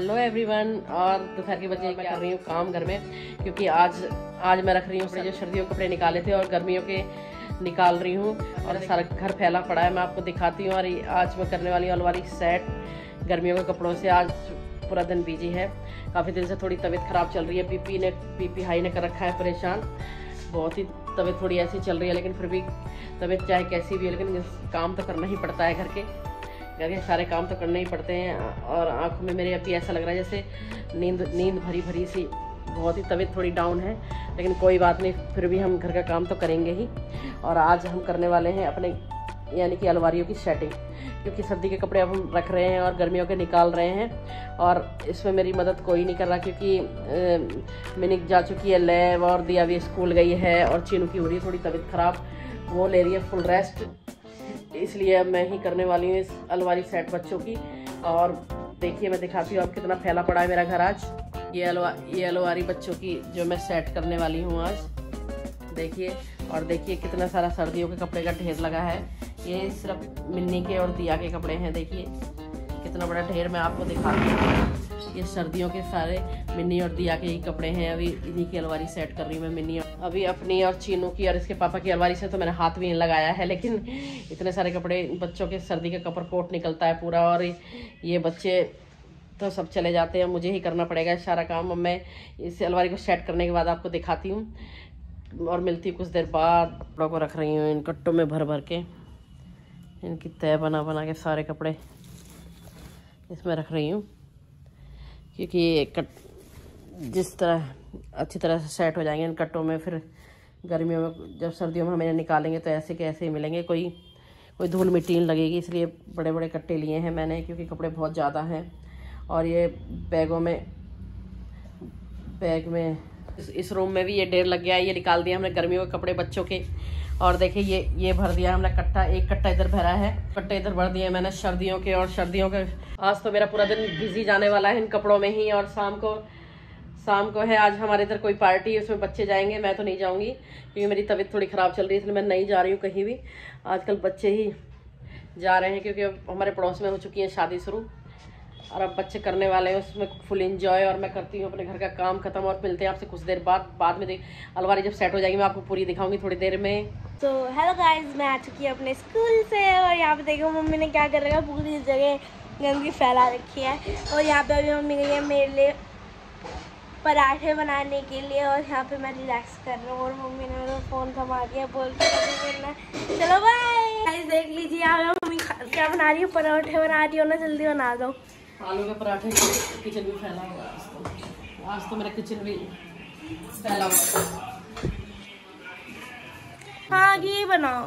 Hello everyone. और दोपहर के बजे मैं कर रही हूँ काम घर में, क्योंकि आज मैं रख रही हूँ अपने जो सर्दियों के कपड़े निकाले थे और गर्मियों के निकाल रही हूँ और सारा घर फैला पड़ा है। मैं आपको दिखाती हूँ। और आज मैं करने वाली हूँ अलमारी सेट गर्मियों के कपड़ों से। आज पूरा दिन बिजी है, काफ़ी दिन से थोड़ी तबीयत ख़राब चल रही है। बीपी हाई ने कर रखा है परेशान, बहुत ही तबीयत थोड़ी ऐसी चल रही है। लेकिन फिर भी तबीयत चाहे कैसी भी है, लेकिन काम तो करना ही पड़ता है। घर के सारे काम तो करने ही पड़ते हैं। और आंखों में मेरे अभी ऐसा लग रहा है जैसे नींद भरी सी, बहुत ही तबीयत थोड़ी डाउन है। लेकिन कोई बात नहीं, फिर भी हम घर का काम तो करेंगे ही। और आज हम करने वाले हैं अपने यानी कि अलमारियों की सेटिंग, क्योंकि सर्दी के कपड़े अब हम रख रहे हैं और गर्मियों के निकाल रहे हैं। और इसमें मेरी मदद कोई नहीं कर रहा, क्योंकि मिनिक जा चुकी है लैब और दिया भी स्कूल गई है और चीनू की हो रही है थोड़ी तबीयत ख़राब, वो ले रही है फुल रेस्ट। इसलिए अब मैं ही करने वाली हूँ इस अलमारी सेट बच्चों की। और देखिए मैं दिखाती हूँ अब कितना फैला पड़ा है मेरा घर आज। ये अलमारी बच्चों की जो मैं सेट करने वाली हूँ आज, देखिए। और देखिए कितना सारा सर्दियों के कपड़े का ढेर लगा है। ये सिर्फ मिन्नी के और दिया के कपड़े हैं। देखिए कितना बड़ा ढेर मैं आपको दिखाती हूँ। ये सर्दियों के सारे मिन्नी और दिया के ही कपड़े हैं। अभी इन्हीं की अलमारी सेट कर रही हूँ मैं। मिन्नी अभी अपनी और चीनू की और इसके पापा की अलमारी से तो मैंने हाथ भी नहीं लगाया है, लेकिन इतने सारे कपड़े बच्चों के सर्दी का कपड़ कोट निकलता है पूरा। और ये बच्चे तो सब चले जाते हैं, मुझे ही करना पड़ेगा सारा काम। अब मैं इस अलमारी को सेट करने के बाद आपको दिखाती हूँ और मिलती हूँ कुछ देर बाद। कपड़ों को रख रही हूँ इन कट्टों में भर भर के, इनकी तय बना के सारे कपड़े इसमें रख रही हूँ, क्योंकि ये जिस तरह अच्छी तरह से सेट हो जाएंगे इन कट्टों में, फिर गर्मियों में जब सर्दियों में हमें निकालेंगे तो ऐसे के ऐसे ही मिलेंगे, कोई धूल मिट्टी नहीं लगेगी। इसलिए बड़े बड़े कट्टे लिए हैं मैंने, क्योंकि कपड़े बहुत ज़्यादा हैं। और ये बैग में इस रूम में भी ये ढेर लग गया है। ये निकाल दिया हमने गर्मियों के कपड़े बच्चों के। और देखिए ये भर दिया हमने कट्टा, एक कट्टा इधर भरा है, कट्टे इधर भर दिए मैंने सर्दियों के। और सर्दियों के आज तो मेरा पूरा दिन बिजी जाने वाला है इन कपड़ों में ही। और शाम को है आज हमारे इधर कोई पार्टी, उसमें बच्चे जाएंगे, मैं तो नहीं जाऊंगी क्योंकि मेरी तबीयत थोड़ी ख़राब चल रही है, इसलिए मैं नहीं जा रही हूँ कहीं भी। आजकल बच्चे ही जा रहे हैं, क्योंकि अब हमारे पड़ोस में हो चुकी है शादी शुरू और अब बच्चे करने वाले हैं उसमें फुल एंजॉय। और मैं करती हूँ अपने घर का काम खत्म और मिलते हैं आपसे कुछ देर बाद में। अलमारी जब सेट हो जाएगी मैं आपको पूरी दिखाऊंगी थोड़ी देर में। तो हेलो गाइस, मैं आ चुकी हूँ अपने स्कूल से और यहाँ पे देखो मम्मी ने क्या कर रखा है, पूरी जगह गंदगी फैला रखी है। और यहाँ पे अभी मम्मी गई है मेरे लिए पराठे बनाने के लिए और यहाँ पे मैं रिलैक्स कर रहा हूँ। और मम्मी ने मेरा फ़ोन थमा दिया, बोल के करना। चलो बाय गाइस, देख लीजिए यहाँ मम्मी क्या बना रही है, पराठे बना रही हो ना, जल्दी बना दो। आलू के पराठे, किचन भी फैला हुआ आज तो मेरा किचन भी फैला हुआ। हाँ ये बनाओ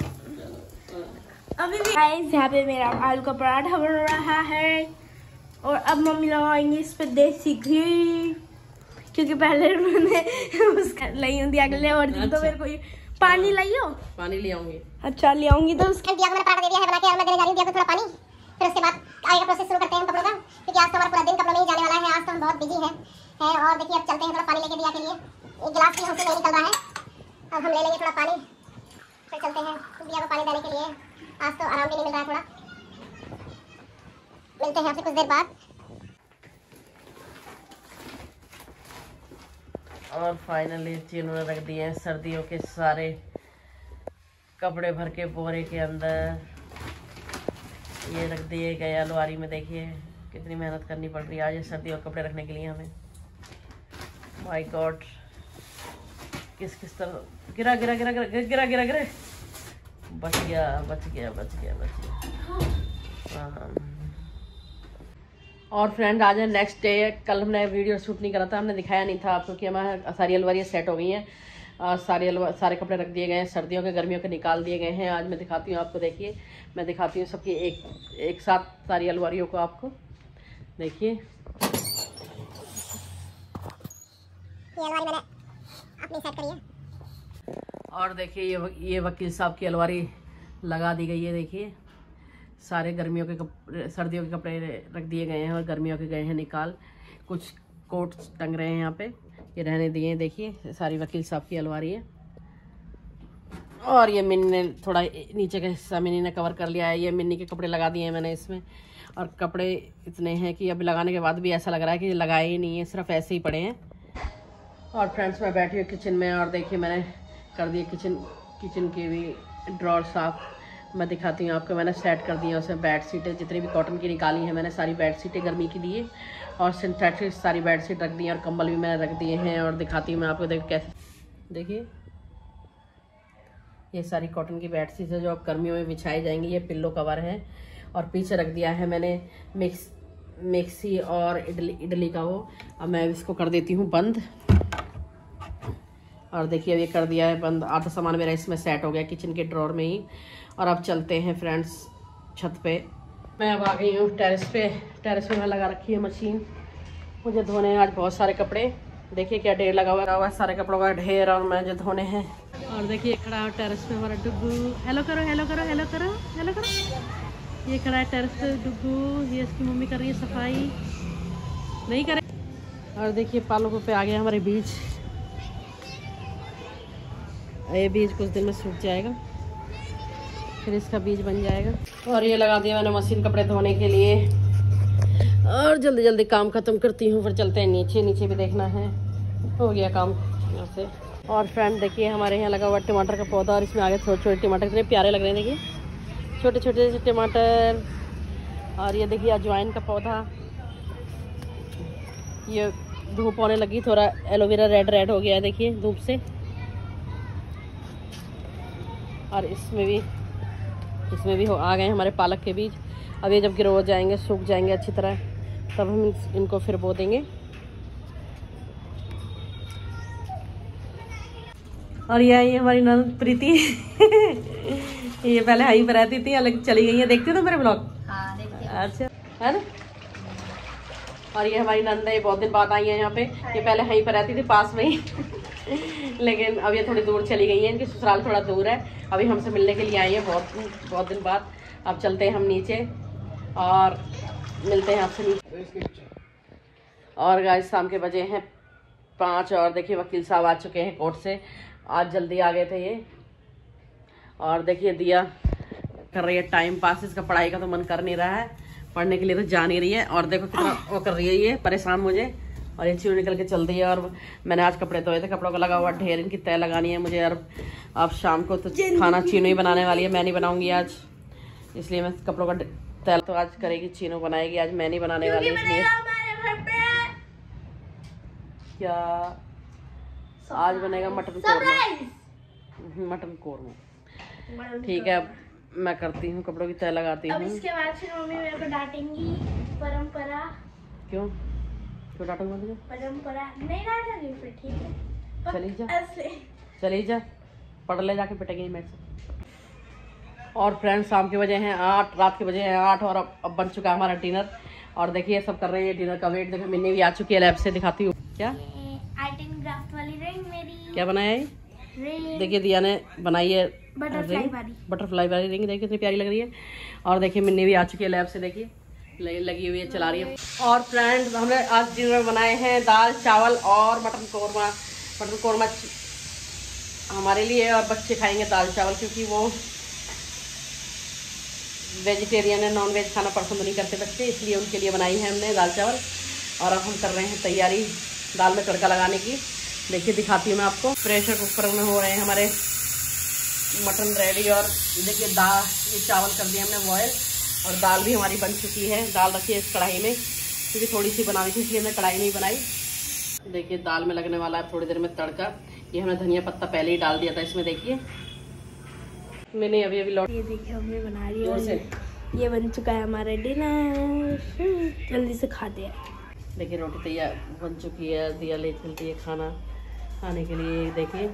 अभी भी। गाइस यहाँ पे मेरा आलू का पराठा बन रहा है और अब मम्मी लगाएंगी इस पे देसी घी, क्योंकि पहले उन्होंने उसका लाई दिया के लिए। और तो मेरे को पानी लाइयो, पानी ले आऊंगी। अच्छा ले आऊंगी। तो उसके दिया मैंने पराठा दे दिया है बना के, और मैं देने जा रही हूं दिया को थोड़ा पानी। फिर उसके बाद आगे का प्रोसेस शुरू करते हैं कपड़ों का, क्योंकि आज तो हमारा पूरा दिन कपड़ों में ही जाने वाला है। आज तो हम बहुत बिजी हैं। और देखिए अब चलते हैं थोड़ा पानी लेके दिया के लिए। एक गिलास भी हमसे नहीं निकल रहा है, अब हम ले लेंगे थोड़ा पानी, फिर चलते हैं दिया को पानी देने के लिए। आज तो आराम भी नहीं मिल रहा है थोड़ा। मिलते हैं आपसे कुछ देर बाद। और फाइनली चीनू ने रख दिए हैं सर्दियों के सारे कपड़े भर के बोरे के अंदर। ये रख दिए गए अलमारी में। देखिए कितनी मेहनत करनी पड़ रही है आज सर्दियों के कपड़े रखने के लिए हमें। माय गॉड, किस तरह गिरा बच गया। हाँ। और फ्रेंड आज है नेक्स्ट डे। कल हमने वीडियो शूट नहीं करा था, हमने दिखाया नहीं था आपको कि हमारे सारी अलमारियाँ सेट हो गई हैं। सारे कपड़े रख दिए गए हैं, सर्दियों के गर्मियों के निकाल दिए गए हैं। आज मैं दिखाती हूँ आपको, देखिए मैं दिखाती हूँ सबकी एक साथ सारी अलमारियों को आपको। देखिए ये अलमारी मैंने अपनी सेट करी है। और देखिए ये वकील साहब की अलमारी लगा दी गई है। देखिए सारे गर्मियों के कपड़े सर्दियों के कपड़े रख दिए गए हैं और गर्मियों के गए हैं निकाल। कुछ कोट टंग रहे हैं यहाँ पे, ये रहने दिए हैं। देखिए सारी वकील साहब की अलमारी है। और ये मिन्नी ने थोड़ा नीचे का हिस्सा मिन्नी ने कवर कर लिया है। ये मिन्नी के कपड़े लगा दिए हैं मैंने इसमें। और कपड़े इतने हैं कि अभी लगाने के बाद भी ऐसा लग रहा है कि लगाए ही नहीं है, सिर्फ ऐसे ही पड़े हैं। और फ्रेंड्स मैं बैठी हूँ किचन में और देखिए मैंने कर दिए किचन की भी ड्रॉर साफ। मैं दिखाती हूँ आपको, मैंने सेट कर दिया उसमें बेड शीटें जितनी भी कॉटन की निकाली हैं मैंने सारी बेड शीटें गर्मी की लिए और सिंथेटिक सारी बेड शीट रख दी हैं और कंबल भी मैंने रख दिए हैं। और दिखाती हूँ मैं आपको कैसे, देखिए ये सारी कॉटन की बेड शीट है जो अब गर्मियों में बिछाई जाएंगी। ये पिल्लो कवर है और पीछे रख दिया है मैंने मिक्सी और इडली का वो। अब मैं इसको कर देती हूँ बंद और देखिए अब ये कर दिया है बंद। आधा सामान मेरा इसमें सेट हो गया किचन के ड्रॉर में ही। और अब चलते हैं फ्रेंड्स छत पे। मैं अब आ गई हूँ टेरेस पे मैं लगा रखी है मशीन, मुझे धोने हैं आज बहुत सारे कपड़े। देखिए क्या ढेर लगा हुआ है सारे कपड़ों का ढेर और मुझे धोने हैं। और देखिए खड़ा है टेरेस पे हमारा डुग्गू। हेलो करो हेलो करो हेलो करो हेलो करो। ये खड़ा है टेरेस पे डुग्गू, ये इसकी मम्मी कर रही है सफाई, नहीं करे। और देखिए पालकों पे आ गया हमारे बीज, ये बीज कुछ दिन में सूख जाएगा फिर इसका बीज बन जाएगा। और ये लगा दिया मैंने मशीन कपड़े धोने के लिए और जल्दी जल्दी काम खत्म करती हूँ फिर चलते हैं नीचे भी देखना है। हो गया काम यहाँ से। और फ्रेंड देखिए हमारे यहाँ लगा हुआ टमाटर का पौधा और इसमें आगे छोटे छोटे टमाटर कितने प्यारे लग रहे हैं। देखिए छोटे छोटे से टमाटर। और ये देखिए अजवाइन का पौधा, ये धूप होने लगी, थोड़ा एलोवेरा रेड हो गया है देखिए धूप से। और इसमें भी आ गए हमारे पालक के बीज। अब ये जब ग्रो हो जाएंगे सूख जाएंगे अच्छी तरह तब हम इनको फिर बो देंगे। और ये हमारी नंद प्रीति ये पहले हाई पर रहती थी अलग चली गई है, देखते हो ना मेरे ब्लॉग? हाँ, अच्छा है ना। और ये हमारी नंद है, बहुत दिन बाद आई है यहाँ पे। ये पहले हाई पर रहती थी पास में ही लेकिन अब ये थोड़ी दूर चली गई है, इनकी ससुराल थोड़ा दूर है। अभी हमसे मिलने के लिए आई है बहुत दिन बाद। अब चलते हैं हम नीचे और मिलते हैं आपसे नीचे। और गाइस शाम के बजे हैं 5 और देखिए वकील साहब आ चुके हैं कोर्ट से, आज जल्दी आ गए थे ये। और देखिए दिया कर रही है टाइम पास, इसका पढ़ाई का तो मन कर नहीं रहा है, पढ़ने के लिए तो जा नहीं रही है। और देखो कितना वो कर रही है ये परेशान मुझे। और ये चीनू निकल के चल रही है। और मैंने आज कपड़े धोए थे, कपड़ों का लगा हुआ ढेर, इनकी तय लगानी है मुझे। और अब शाम को तो खाना चीनू ही बनाने वाली है, मैं नहीं बनाऊंगी आज, इसलिए मैं कपड़ों का तय तो आज करेगी चीनू बनाएगी, आज मैं नहीं बनाने वाली। इसलिए क्या आज बनेगा मटन कोरमा। ठीक है मैं करती हूँ कपड़ों की तय लगाती हूँ। इसके बाद फिर मम्मी मेरे को डांटेंगी। परंपरा क्यों डांटूंगा तुझे? परंपरा नहीं डांटेंगी फिर, ठीक है चली जा पढ़ ले जाके पिटेगी मेरे से। और फ्रेंड्स शाम के बजे हैं 8, रात के बजे हैं 8 और अब बन चुका है हमारा डिनर। और देखिए सब कर रहे हैं डिनर का वेट। देखो मिन्नी भी आ चुकी है लैब से, दिखाती हूँ क्या आर्ट एंड क्राफ्ट वाली रिंग मेरी। क्या बनाया है? देखिए दिया ने बनाई है बटरफ्लाई वाली रिंग, देखिए कितनी प्यारी लग रही है। और देखिए मिन्नी भी आ चुकी है लैब से, देखिए लगी हुई है, चला रही है। और फ्रेंड्स हमने आज डिनर में बनाए हैं दाल चावल और मटन कोरमा हमारे लिए, और बच्चे खाएंगे दाल चावल क्योंकि वो वेजिटेरियन है, नॉन वेज खाना पसंद नहीं करते बच्चे, इसलिए उनके लिए बनाई है हमने दाल चावल। और अब हम कर रहे हैं तैयारी दाल में तड़का लगाने की। देखिए दिखाती हूँ मैं आपको, प्रेशर कुकर में हो रहे हैं हमारे मटन रेडी। और देखिए ये चावल कर दिया हमने बॉयल और दाल भी हमारी बन चुकी है। दाल रखी है इस कढ़ाई में क्योंकि थोड़ी सी बनानी थी, इसलिए हमने कढ़ाई नहीं बनाई। देखिए दाल में लगने वाला है थोड़ी देर में तड़का। ये हमने धनिया पत्ता पहले ही डाल दिया था इसमें, देखिए मैंने अभी लौट। ये देखिए मम्मी बना रही है, ये बन चुका है हमारा डिनर, जल्दी से खाते हैं। देखिए रोटी तैयार बन चुकी है, दिया ले चलती है खाने के लिए। देखिए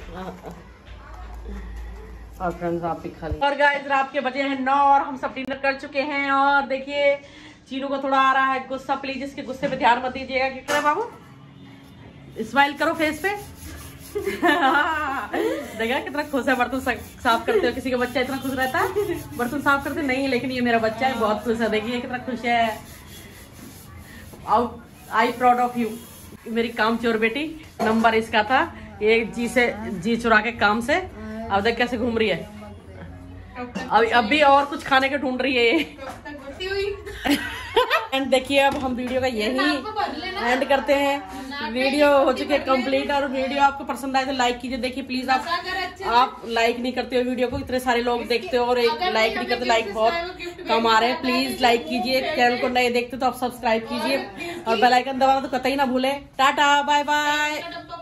और फ्रेंड्स आप भी खा लीजिए। और गाइस रात के बजे हैं 9 और हम सब डिनर कर चुके हैं। और देखिए चीनू को थोड़ा आ रहा है गुस्सा, प्लीज इसके गुस्से पे ध्यान मत दीजिएगा। क्या करे बाबू, स्माइल करो फेस पे देखा कितना खुश है। बर्तन साफ करते हो, किसी का बच्चा इतना खुश रहता है बर्तन साफ करते नहीं, लेकिन ये मेरा बच्चा है, बहुत खुश है। देखिए कितना खुश है। आई प्राउड ऑफ यू, मेरी काम चोर बेटी। नंबर इसका था, ये जी चुरा के काम से अब देख कैसे घूम रही है। अब भी और कुछ खाने के ढूंढ रही है ये एंड देखिए अब हम वीडियो का यही एंड करते हैं। वीडियो हो चुकी है कंप्लीट, और वीडियो आपको पसंद आए तो लाइक कीजिए। देखिए प्लीज आप लाइक नहीं करते हो वीडियो को, इतने सारे लोग देखते हो और एक लाइक नहीं करते, लाइक बहुत कम आ रहे हैं। प्लीज लाइक कीजिए, चैनल को नए देखते तो आप सब्सक्राइब कीजिए और बेल आइकन दबाना तो कतई ना भूले। Tata bye bye.